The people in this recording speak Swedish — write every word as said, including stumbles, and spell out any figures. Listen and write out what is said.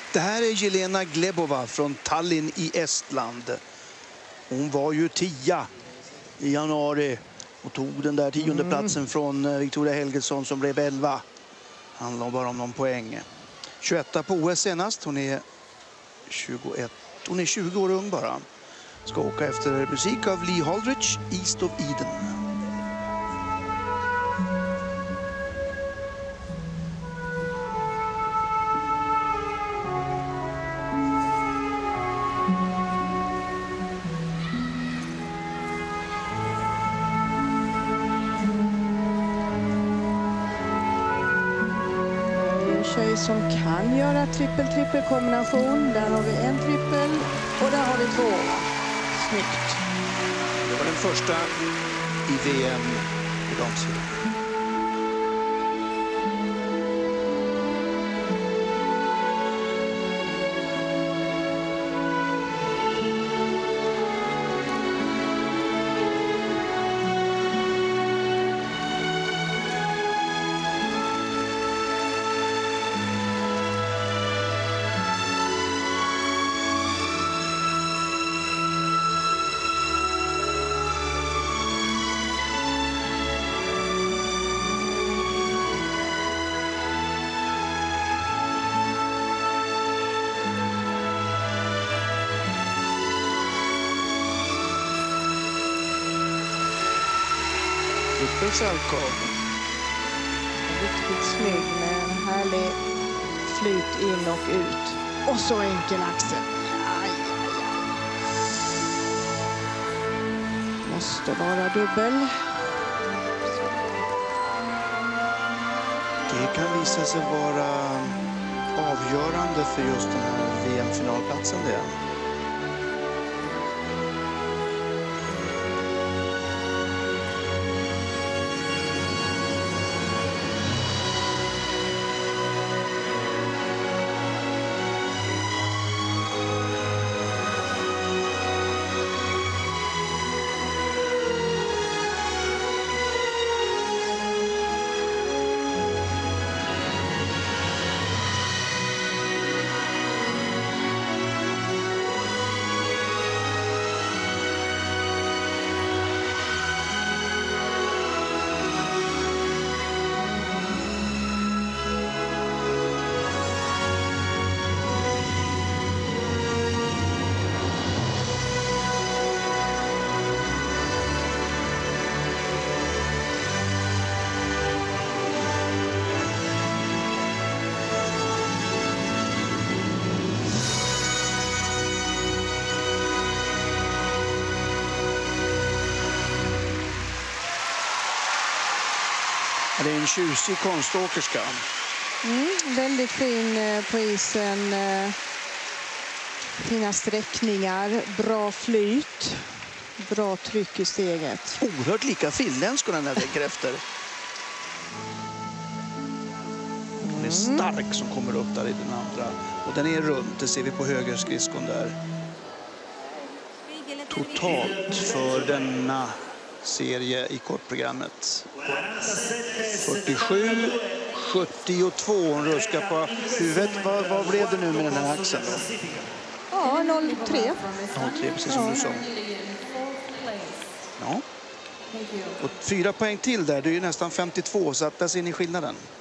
Det här är Jelena Glebova från Tallinn i Estland. Hon var ju tia i januari och tog den där tionde mm. platsen från Victoria Helgesson som blev elva. Handlar bara om någon poäng. tjugoett på O S senast. Hon är tjugoett. Hon är tjugo år ung bara. Ska åka efter musik av Lee Holdridge, East of Eden. Tjej som kan göra trippel-trippel-kombination. Där har vi en trippel och där har vi två. Snyggt. Det var den första i V M på damsidan. Trippelsalkov. Riktigt snygg med en härlig flyt in och ut. Och så enkel axel. Aj, aj, aj. Måste vara dubbel. Det kan visa sig vara avgörande för just den här V M-finalplatsen det. Det är en tjusig konståkerska. Mm, väldigt fin på isen. Fina sträckningar, bra flyt, bra tryck i steget. Oerhört lika finländskorna när det efter. Hon är stark som kommer upp där i den andra. Och den är runt, det ser vi på högerskridskon där. Totalt för denna serie i kortprogrammet. fyrtiosju sjuttiotvå. Hon ruskar på huvudet. Vad, vad blev det nu med den här axeln då? Ja, noll tre. noll tre, precis som ja. Du sa. Ja. Och fyra poäng till där. Det är ju nästan femtiotvå, så att där ser ni skillnaden.